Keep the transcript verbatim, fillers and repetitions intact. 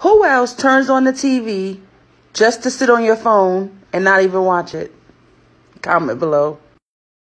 Who else turns on the T V just to sit on your phone and not even watch it? Comment below.